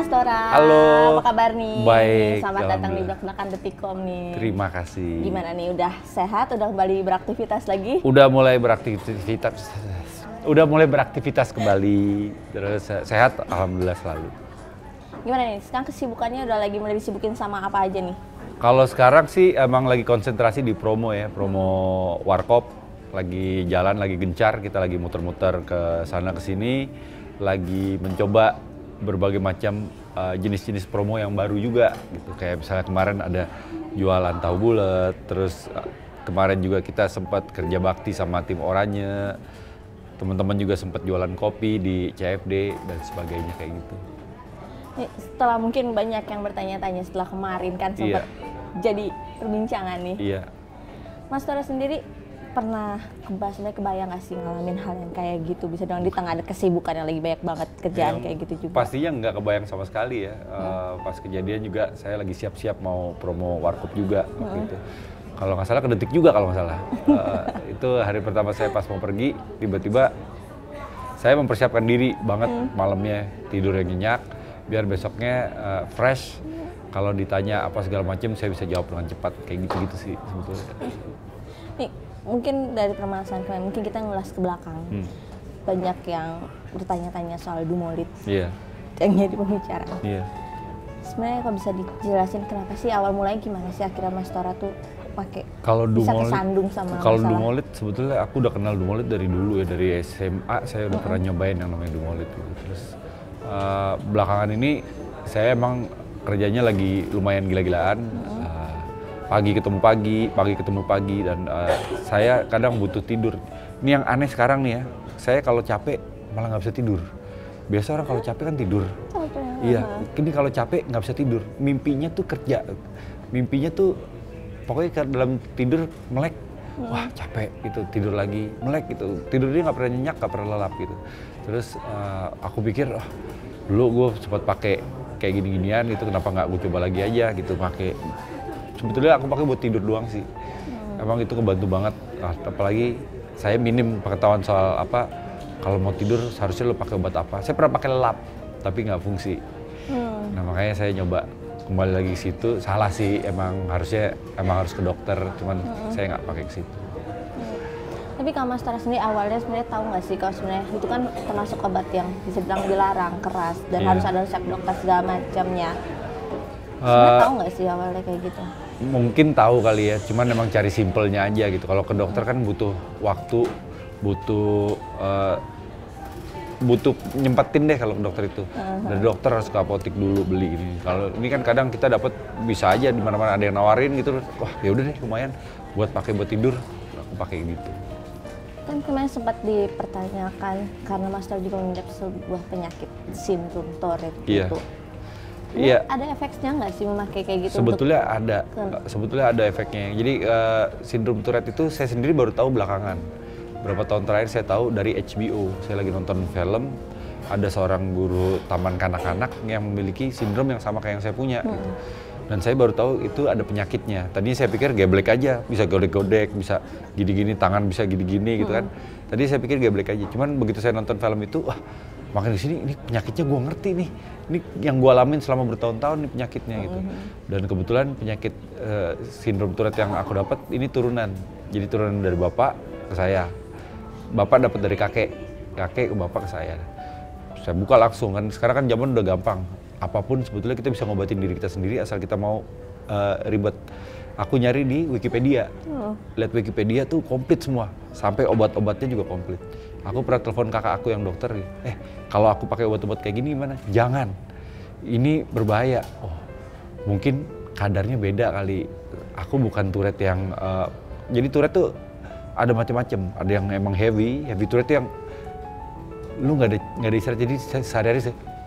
Tora. Halo. Apa kabar nih? Baik. Selamat datang di Blak-Blakan Detikcom nih. Terima kasih. Gimana nih? Udah sehat? Udah kembali beraktivitas lagi? Udah mulai beraktivitas kembali. Terus sehat, alhamdulillah selalu. Gimana nih? Sekarang kesibukannya udah lagi mulai disibukin sama apa aja nih? Kalau sekarang sih emang lagi konsentrasi di promo ya, promo Warkop. Lagi jalan, lagi gencar, kita lagi muter-muter ke sana ke sini, lagi mencoba berbagai macam jenis-jenis promo yang baru juga gitu. Kayak misalnya kemarin ada jualan tahu bulat, terus kemarin juga kita sempat kerja bakti sama tim Oranye. Teman-teman juga sempat jualan kopi di CFD dan sebagainya kayak gitu. Setelah mungkin banyak yang bertanya-tanya setelah kemarin kan sempat jadi perbincangan nih. Iya. Mas Tora sendiri pernah kebayang nggak sih ngalamin hal yang kayak gitu, bisa dong di tengah ada kesibukan yang lagi banyak banget kerjaan kayak gitu juga? Pastinya nggak kebayang sama sekali ya. Pas kejadian juga saya lagi siap-siap mau promo Warkop juga waktu itu. Kalau nggak salah ke Detik juga kalau nggak salah. Itu hari pertama saya pas mau pergi, tiba-tiba saya mempersiapkan diri banget malamnya, tidur yang nyenyak, biar besoknya fresh. Kalau ditanya apa segala macam saya bisa jawab dengan cepat, kayak gitu-gitu sih sebetulnya. Nih, mungkin dari permasalahan kemarin, mungkin kita ngulas ke belakang. Banyak yang bertanya-tanya soal Dumolit. Iya. Yang jadi pembicaraan. Iya. Sebenarnya kalau bisa dijelasin kenapa sih awal mulanya gimana sih akhirnya Mas Tora tuh pakai bisa Dumolit, kesandung sama kalau masalah? Dumolit sebetulnya aku udah kenal Dumolit dari dulu ya, dari SMA saya udah pernah nyobain yang namanya Dumolit gitu. Terus belakangan ini saya emang kerjanya lagi lumayan gila-gilaan. Pagi ketemu pagi, dan saya kadang butuh tidur. Ini yang aneh sekarang nih ya, saya kalau capek malah nggak bisa tidur. Biasa orang kalau capek kan tidur. Iya, ini kalau capek nggak bisa tidur. Mimpinya tuh kerja, mimpinya tuh pokoknya dalam tidur melek. Wah capek gitu, tidur lagi, melek gitu. Tidurnya nggak pernah nyenyak, nggak pernah lelap gitu. Terus aku pikir, dulu gue sempat pakai kayak gini-ginian gitu, kenapa nggak gue coba lagi aja gitu pakai. Sebetulnya aku pakai buat tidur doang sih. Emang itu kebantu banget. Apalagi saya minim pengetahuan soal apa. Kalau mau tidur seharusnya lo pakai obat apa. Saya pernah pakai lelap, tapi nggak fungsi. Nah makanya saya nyoba kembali lagi ke situ. Salah sih, emang harus ke dokter. Cuman saya nggak pakai ke situ. Tapi kalau Mas Tora sendiri awalnya sebenarnya tahu nggak sih kalau sebenarnya itu kan termasuk obat yang bisa bilang dilarang keras dan harus ada resep dokter segala macamnya. Sebenarnya tahu nggak sih awalnya kayak gitu? Mungkin tahu kali ya, cuman memang cari simpelnya aja gitu. Kalau ke dokter kan butuh waktu, butuh nyempetin deh kalau ke dokter itu. Dari dokter harus ke apotek dulu beli ini. Kalau ini kan kadang kita dapat bisa aja di mana-mana ada yang nawarin gitu. Wah ya udah deh lumayan buat pakai buat tidur, aku pakai gitu. Kan kemarin sempat dipertanyakan karena Mas Tora juga mengidap sebuah penyakit sindrom Tourette gitu. Iya. Ada efeknya nggak sih memakai kayak gitu? Sebetulnya ada efeknya. Jadi sindrom Tourette itu saya sendiri baru tahu belakangan. Berapa tahun terakhir saya tahu dari HBO. Saya lagi nonton film, ada seorang guru taman kanak-kanak yang memiliki sindrom yang sama kayak yang saya punya. Gitu. Dan saya baru tahu itu ada penyakitnya. Tadinya saya pikir geblek aja, bisa godek-godek, bisa gini-gini, tangan bisa gini-gini gitu kan. Tadi saya pikir geblek aja. Cuman begitu saya nonton film itu, makin di sini ini penyakitnya gue ngerti nih. Ini yang gue alamin selama bertahun-tahun nih penyakitnya gitu. Dan kebetulan penyakit sindrom Tourette yang aku dapat ini turunan. Jadi turunan dari bapak ke saya. Bapak dapat dari kakek ke bapak ke saya. Saya buka langsung kan. Sekarang kan zaman udah gampang. Apapun sebetulnya kita bisa ngobatin diri kita sendiri asal kita mau ribet. Aku nyari di Wikipedia. Lihat Wikipedia tuh komplit semua. Sampai obat-obatnya juga komplit. Aku pernah telepon kakak aku yang dokter, kalau aku pakai obat-obat kayak gini gimana? Jangan, ini berbahaya. Oh, mungkin kadarnya beda kali. Aku bukan Tourette yang, jadi Tourette tuh ada macam-macam. Ada yang emang heavy Tourette yang lu nggak ada istirahat. Jadi sehari-hari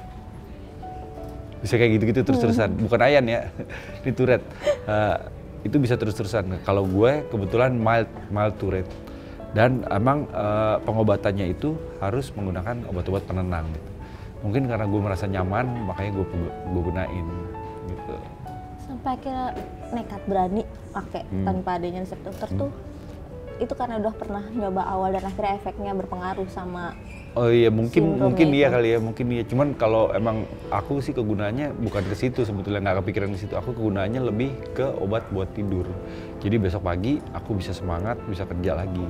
bisa kayak gitu-gitu terus-terusan. Bukan Ayan ya, ini Tourette. Itu bisa terus-terusan. Kalau gue kebetulan mild Tourette. Dan emang pengobatannya itu harus menggunakan obat-obat penenang gitu. Mungkin karena gue merasa nyaman, makanya gue gunain gitu. Sampai akhirnya nekat berani pakai tanpa adanya resep dokter tuh itu karena udah pernah nyoba awal dan akhirnya efeknya berpengaruh sama Oh iya mungkin iya itu. kali ya, mungkin iya. Cuman kalau emang aku sih kegunaannya bukan ke situ sebetulnya, nggak kepikiran ke situ. Aku kegunaannya lebih ke obat buat tidur. Jadi besok pagi aku bisa semangat, bisa kerja lagi.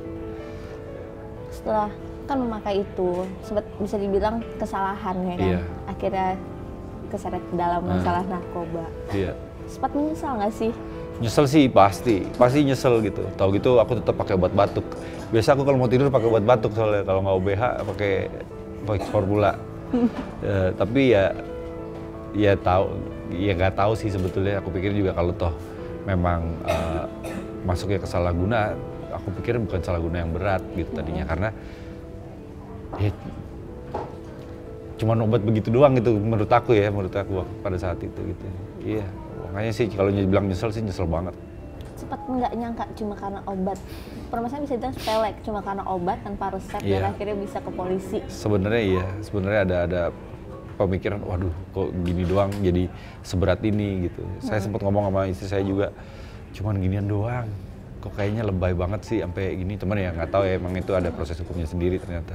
Setelah kan memakai itu, sempat bisa dibilang kesalahan ya kan? Iya. Akhirnya keseret dalam masalah narkoba. Iya. Sempat menyesal nggak sih? Nyesel sih pasti nyesel gitu. Tahu gitu aku tetap pakai obat batuk. Biasa aku kalau mau tidur pakai obat batuk soalnya kalau nggak OBH pakai formula. Tapi ya nggak tahu sih sebetulnya. Aku pikir juga kalau toh memang masuknya ke salah guna, aku pikir bukan salah guna yang berat gitu tadinya karena ya cuman obat begitu doang gitu menurut aku pada saat itu gitu. Iya. Makanya sih kalau bilang nyesel sih nyesel banget. Sempat nggak nyangka cuma karena obat. Permasalahan bisa dibilang sepele, cuma karena obat tanpa resep dan akhirnya bisa ke polisi. Sebenarnya iya, sebenarnya ada pemikiran, waduh kok gini doang jadi seberat ini gitu. Saya sempat ngomong sama istri saya juga, cuman ginian doang. Kok kayaknya lebay banget sih sampai gini. Cuman ya nggak tahu ya, emang itu ada proses hukumnya sendiri ternyata.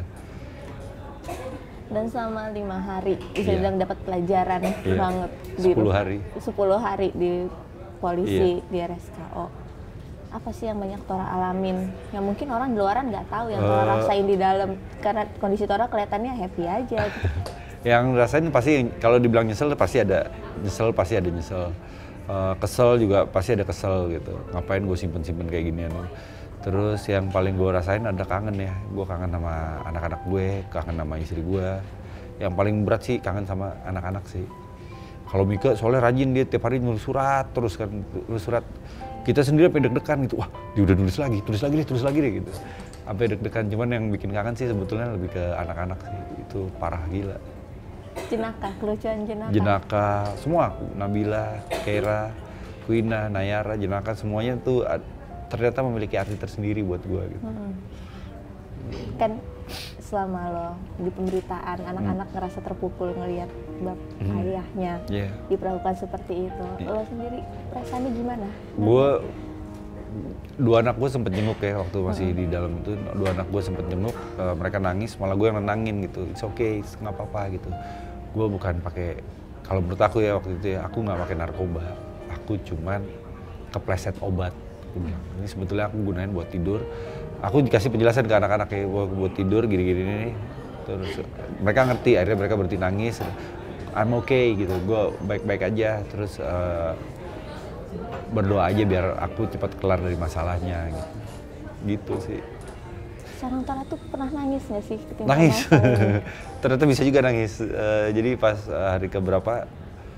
Dan selama 5 hari bisa dibilang dapat pelajaran banget di 10 hari. 10 hari di polisi di RSKO. Apa sih yang banyak Tora alamin yang mungkin orang di luaran nggak tahu yang Tora rasain di dalam, karena kondisi Tora kelihatannya happy aja gitu. Yang rasain pasti kalau dibilang nyesel pasti ada nyesel. Kesel juga pasti ada kesel gitu. Ngapain gue simpen kayak ginian. Terus yang paling gue rasain ada kangen ya. Gue kangen sama anak-anak gue, kangen sama istri gue. Yang paling berat sih kangen sama anak-anak sih. Kalau Mika soalnya rajin, dia tiap hari nulis surat terus kan, nulis surat. Kita sendiri sampai deg-degan gitu, wah dia udah nulis lagi deh gitu. Sampai deg-degan, cuman yang bikin kangen sih sebetulnya lebih ke anak-anak sih. Itu parah gila. Jenaka, kelucuan jenaka. Jenaka, semua, Nabila, Keira, Quina, Nayara, Jenaka semuanya tuh ternyata memiliki arti tersendiri buat gue gitu. Kan selama lo di pemberitaan anak-anak ngerasa terpukul ngelihat ayahnya diperlakukan seperti itu. Lo sendiri perasaannya gimana? Gue dua anak gue sempet jenguk ya waktu masih di dalam itu. Dua anak gue sempet jenguk, mereka nangis, malah gue yang nenangin gitu. It's okay, nggak apa-apa gitu. Gue bukan pakai, kalau menurut aku ya waktu itu ya, aku nggak pakai narkoba. Aku cuman kepleset obat. Ini sebetulnya aku gunain buat tidur. Aku dikasih penjelasan ke anak-anak kayak buat tidur gini-gini nih. Terus mereka ngerti, akhirnya mereka berhenti nangis. I'm okay gitu, gue baik-baik aja. Terus berdoa aja biar aku cepat kelar dari masalahnya gitu. Gitu sih. Seorang Tora tuh pernah nangis nggak sih? Nangis. Ternyata bisa juga nangis. Jadi pas hari keberapa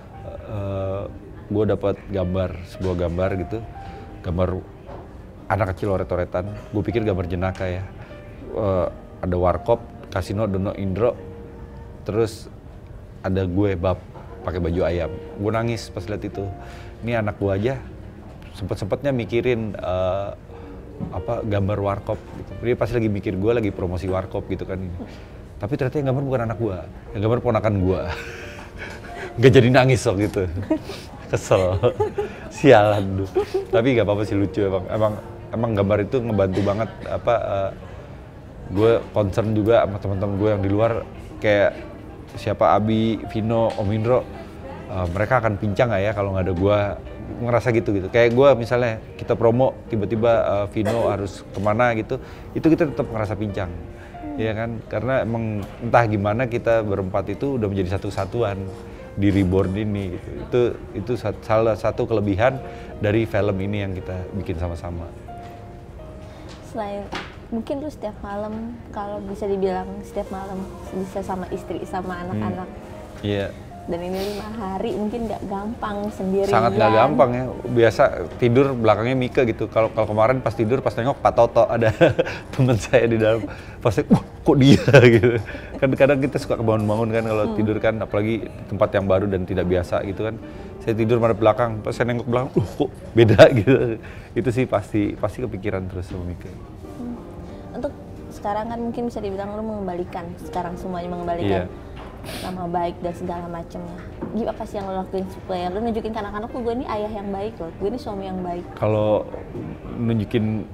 gue dapat sebuah gambar gitu. Gambar anak kecil oret-oretan, gue pikir gambar jenaka ya. Ada warkop, kasino, Dono Indro, terus ada gue pakai baju ayam. Gue nangis pas lihat itu. Ini anak gue aja sempet-sempetnya mikirin gambar warkop gitu. Dia pasti lagi mikir gue lagi promosi warkop gitu kan. Tapi ternyata yang gambar bukan anak gue, yang gambar ponakan gue. Gak jadi nangis waktu gitu. Kesel, sialan tuh. Tapi gak apa-apa sih, lucu emang gambar itu ngebantu banget gue concern juga sama teman-teman gue yang di luar, kayak siapa Abi, Vino, Om Indro, mereka akan pincang gak ya kalau nggak ada gue, ngerasa gitu. Kayak gue misalnya kita promo tiba-tiba Vino harus kemana gitu, itu kita tetap ngerasa pincang, ya kan? Karena emang entah gimana kita berempat itu udah menjadi satu kesatuan di Reborn ini gitu. Itu salah satu kelebihan dari film ini yang kita bikin sama-sama. Selain mungkin lu setiap malam, kalau bisa dibilang setiap malam bisa sama istri sama anak-anak. Iya. Dan ini 5 hari mungkin nggak gampang sendirian. Sangat nggak gampang ya. Biasa tidur belakangnya Mika gitu. Kalau kemarin pas tidur pas nengok Pak Toto ada teman saya di dalam. Pasti kok dia gitu. Kan kadang kita suka kebangun-bangun kan kalau tidur kan, apalagi tempat yang baru dan tidak biasa gitu kan. Saya tidur madep belakang, pas saya nengok belakang, kok beda gitu. Itu sih pasti kepikiran terus sama Mika. Untuk sekarang kan mungkin bisa dibilang lu mengembalikan, sekarang semuanya mengembalikan. Nama baik dan segala macamnya. Gimana apa sih yang lo lakuin supaya lo nunjukin ke anak-anak tuh gue ini ayah yang baik loh, gue ini suami yang baik? Kalau nunjukin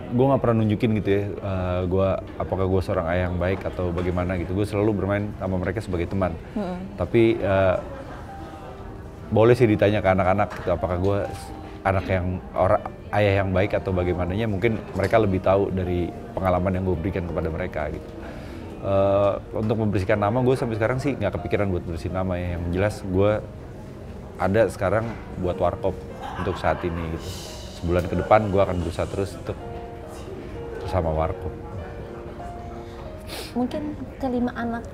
gue nggak pernah nunjukin gitu ya, apakah gue seorang ayah yang baik atau bagaimana gitu. Gue selalu bermain sama mereka sebagai teman. Tapi boleh sih ditanya ke anak-anak gitu, apakah gue anak yang ayah yang baik atau bagaimananya, mungkin mereka lebih tahu dari pengalaman yang gue berikan kepada mereka gitu. Untuk membersihkan nama, gue sampai sekarang sih nggak kepikiran buat bersihin nama ya. Yang jelas gue ada sekarang buat warkop untuk saat ini gitu. Sebulan ke depan gue akan berusaha terus untuk bersama warkop. Mungkin kelima anak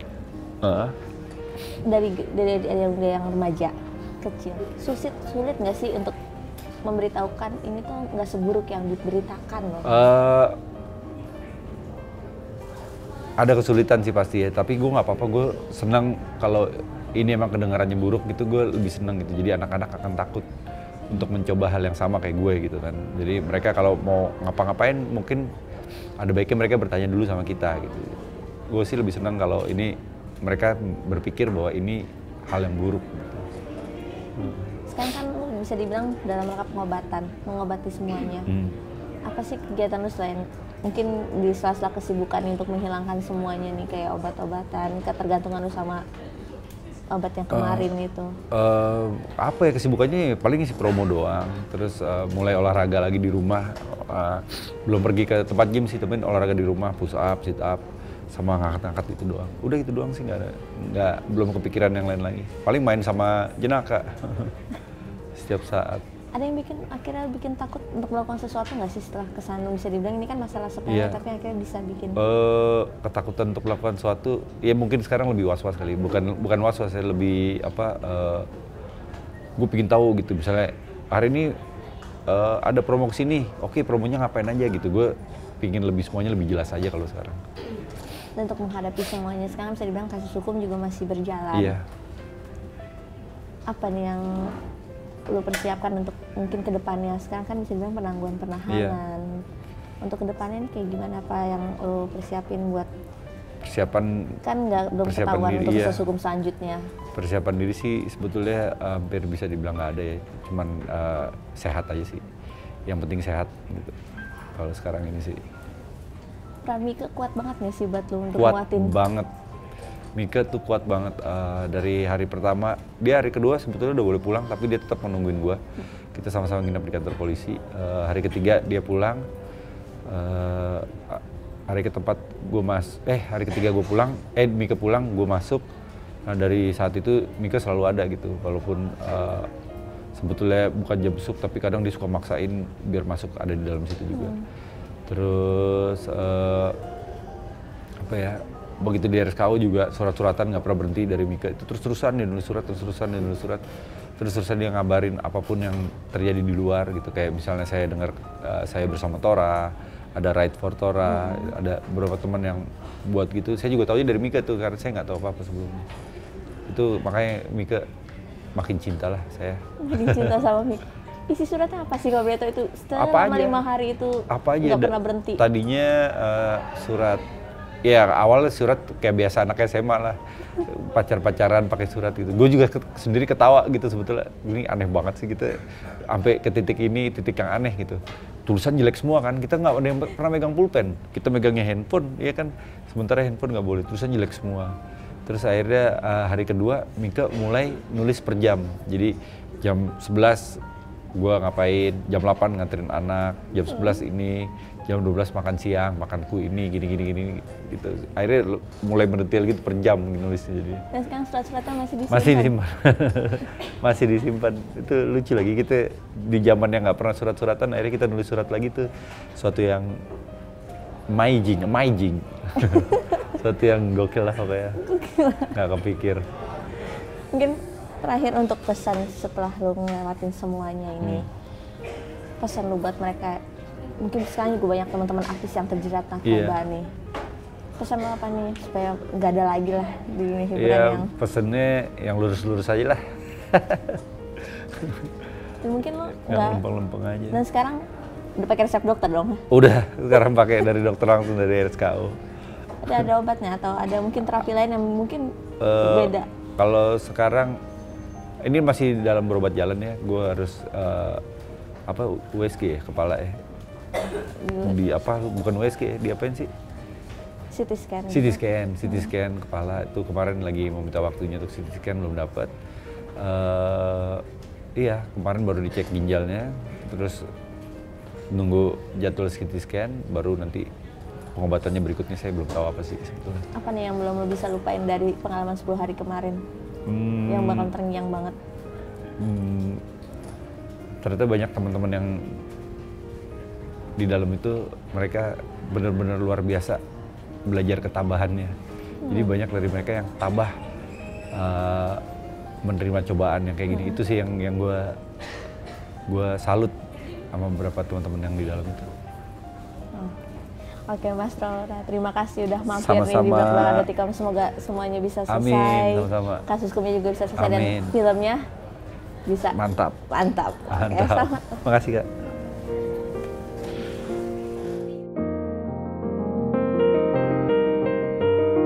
dari yang remaja kecil, sulit nggak sih untuk memberitahukan ini tuh nggak seburuk yang diberitakan loh? Ada kesulitan sih pasti ya, tapi gue nggak apa-apa. Gue senang kalau ini emang kedengarannya buruk gitu, gue lebih senang gitu. Jadi anak-anak akan takut untuk mencoba hal yang sama kayak gue gitu kan. Jadi mereka kalau mau ngapa-ngapain mungkin ada baiknya mereka bertanya dulu sama kita gitu. Gue sih lebih senang kalau ini mereka berpikir bahwa ini hal yang buruk gitu. Sekarang kan lu bisa dibilang dalam rangka pengobatan, mengobati semuanya. Apa sih kegiatan lu selain mungkin di sela-sela kesibukan untuk menghilangkan semuanya nih, kayak obat-obatan, ketergantungan lu sama obat yang kemarin itu? Apa ya kesibukannya? Paling isi promo doang. Terus mulai olahraga lagi di rumah. Belum pergi ke tempat gym sih, tapi olahraga di rumah, push up, sit up, sama ngangkat-ngangkat itu doang. Udah itu doang sih, belum kepikiran yang lain lagi. Paling main sama jenaka setiap saat. Ada yang akhirnya bikin takut untuk melakukan sesuatu nggak sih setelah kesana? Bisa dibilang ini kan masalah sepele, tapi akhirnya bisa bikin ketakutan untuk melakukan sesuatu. Ya mungkin sekarang lebih was-was kali, bukan was-was ya, lebih gue pengen tahu gitu. Misalnya hari ini ada promo kesini, oke promonya ngapain aja gitu. Gue pingin semuanya lebih jelas aja kalau sekarang. Dan untuk menghadapi semuanya sekarang bisa dibilang kasus hukum juga masih berjalan. Iya. Apa nih yang lu persiapkan untuk mungkin kedepannya? Sekarang kan bisa dibilang penangguhan penahanan. Untuk kedepannya ini kayak gimana, apa yang lu persiapin buat persiapan? Kan belum ketahuan untuk proses hukum selanjutnya. Persiapan diri sih sebetulnya hampir bisa dibilang nggak ada ya, cuman sehat aja sih. Yang penting sehat gitu. Kalau sekarang ini sih. Peran Mika kuat banget nggak sih buat lu untuk nguatin? Kuat banget. Mika tuh kuat banget, dari hari pertama, dia hari kedua sebetulnya udah boleh pulang, tapi dia tetap menungguin gue. Kita sama-sama nginep di kantor polisi. Hari ketiga dia pulang, hari ketiga gue pulang, Mika pulang, gue masuk. Nah dari saat itu Mika selalu ada gitu, walaupun sebetulnya bukan jam besuk, tapi kadang dia suka maksain biar masuk ada di dalam situ juga. Terus begitu di RSKU juga surat-suratan nggak pernah berhenti dari Mika. Itu terus-terusan dia nulis surat, terus-terusan dia ngabarin apapun yang terjadi di luar gitu. Kayak misalnya saya dengar saya bersama Tora, ada Ride for Tora, ada beberapa teman yang buat gitu. Saya juga tahunya dari Mika tuh, karena saya nggak tahu apa-apa sebelumnya. Itu makanya Mika makin cinta lah saya. Makin cinta sama Mika. Isi suratnya apa sih kalau boleh tahu itu? Setelah 5 hari itu nggak pernah berhenti. Tadinya surat. Ya awalnya surat kayak biasa anak SMA lah, pacaran pakai surat gitu. Gue juga sendiri ketawa gitu sebetulnya, ini aneh banget sih gitu. Sampai ke titik yang aneh gitu. Tulisan jelek semua kan, kita nggak ada yang pernah megang pulpen, kita megangnya handphone, ya kan. Sementara handphone nggak boleh, tulisan jelek semua. Terus akhirnya hari kedua Mika mulai nulis per jam. Jadi jam 11 gue ngapain, jam 8 nganterin anak, jam 11 ini, jam 12 makan siang, makanku ini, gini gitu. Akhirnya mulai mendetail gitu per jam nulisnya jadi. Dan sekarang surat-suratnya masih disimpan? Masih disimpan. Itu lucu lagi, kita di zaman yang nggak pernah surat-suratan, akhirnya kita nulis surat lagi tuh. Suatu yang amazing. Suatu yang gokil lah pokoknya. Nggak kepikir. Mungkin terakhir untuk pesan setelah lu ngelewatin semuanya ini, pesan lu buat mereka, mungkin sekarang juga banyak teman-teman artis yang terjerat narkoba nih. Pesan lu apa nih supaya nggak ada lagi lah di dunia hiburan yang... Pesannya yang lurus-lurus aja lah. Dan mungkin lu nggak lempeng-lempeng aja. Dan sekarang udah pakai resep dokter dong? Udah, sekarang pakai dari dokter langsung dari RSKU. Ada obatnya atau ada mungkin terapi lain yang mungkin beda? Kalau sekarang ini masih dalam berobat jalan ya, gue harus USG ya, kepala ya. di apa, bukan USG, di apain sih? CT scan. CT scan kepala itu kemarin lagi meminta waktunya untuk CT scan belum dapat. Iya, kemarin baru dicek ginjalnya, terus nunggu jadwal CT scan, baru nanti pengobatannya berikutnya saya belum tahu apa sih sebetulnya. Apa nih yang belum lo bisa lupain dari pengalaman 10 hari kemarin? Yang bakal terngiang banget? Ternyata banyak teman-teman yang di dalam itu mereka benar-benar luar biasa belajar ketabahannya. Jadi banyak dari mereka yang tabah menerima cobaan yang kayak gini. Itu sih yang gue salut sama beberapa teman-teman yang di dalam itu. Oke Mas Traora, terima kasih udah mampir nih di Sama-sama. Belak-Belakan Detikam. Semoga semuanya bisa selesai. Amin, sama-sama. Kasus hukumnya juga bisa selesai Amin. dan filmnya bisa Mantap. Mantap. Oke, Mantap. selamat. Makasih Kak.